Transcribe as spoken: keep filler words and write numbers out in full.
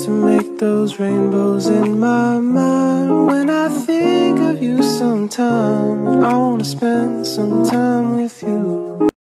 to make those rainbows in my mind. When I think of you sometime, I wanna spend some time with you.